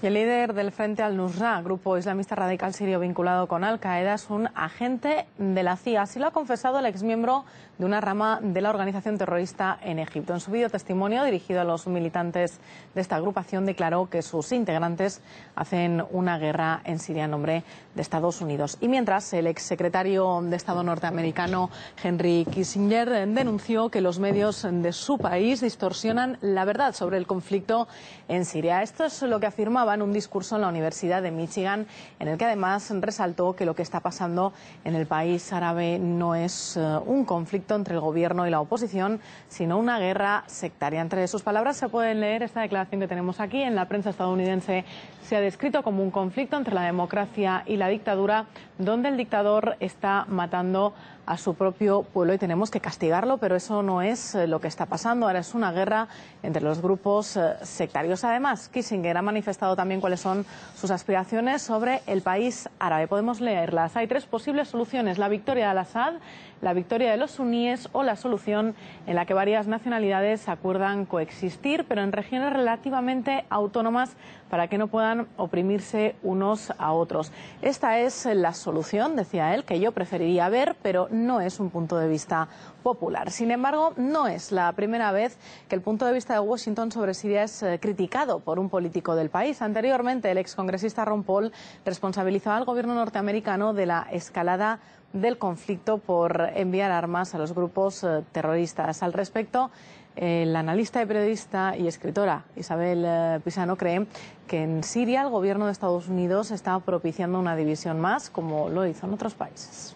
Y el líder del Frente al-Nusra, grupo islamista radical sirio vinculado con Al-Qaeda, es un agente de la CIA. Así lo ha confesado el exmiembro de una rama de la organización terrorista en Egipto. En su videotestimonio dirigido a los militantes de esta agrupación declaró que sus integrantes hacen una guerra en Siria en nombre de Estados Unidos. Y mientras, el exsecretario de Estado norteamericano Henry Kissinger denunció que los medios de su país distorsionan la verdad sobre el conflicto en Siria. Esto es lo que afirmaba en un discurso en la Universidad de Michigan, en el que además resaltó que lo que está pasando en el país árabe no es un conflicto entre el gobierno y la oposición, sino una guerra sectaria. Entre sus palabras se puede leer esta declaración que tenemos aquí. En la prensa estadounidense se ha descrito como un conflicto entre la democracia y la dictadura, donde el dictador está matando a su propio pueblo y tenemos que castigarlo, pero eso no es lo que está pasando. Ahora es una guerra entre los grupos sectarios. Además, Kissinger ha manifestado también cuáles son sus aspiraciones sobre el país árabe. Podemos leerlas. Hay tres posibles soluciones: la victoria de Al-Assad, la victoria de los suníes o la solución en la que varias nacionalidades acuerdan coexistir, pero en regiones relativamente autónomas para que no puedan oprimirse unos a otros. Esta es la solución, decía él, que yo preferiría ver, pero no es un punto de vista popular. Sin embargo, no es la primera vez que el punto de vista de Washington sobre Siria es criticado por un político del país. Anteriormente, el excongresista Ron Paul responsabilizó al gobierno norteamericano de la escalada del conflicto por enviar armas a los grupos terroristas. Al respecto, la analista y periodista y escritora Isabel Pisano cree que en Siria el gobierno de Estados Unidos está propiciando una división más, como lo hizo en otros países.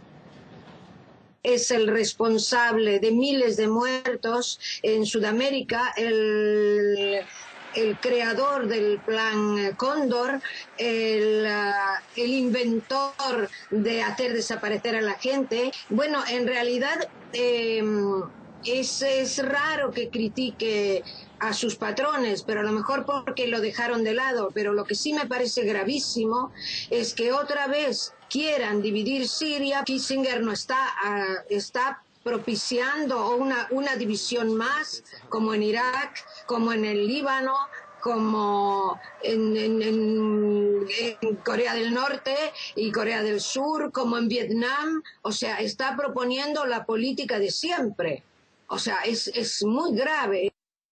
Es el responsable de miles de muertos en Sudamérica, el creador del plan Cóndor, el inventor de hacer desaparecer a la gente. Bueno, en realidad es raro que critique a sus patrones, pero a lo mejor porque lo dejaron de lado. Pero lo que sí me parece gravísimo es que otra vez quieran dividir Siria. Kissinger no está propiciando una división más, como en Irak, como en el Líbano, como en Corea del Norte y Corea del Sur, como en Vietnam. O sea, está proponiendo la política de siempre. O sea, es muy grave.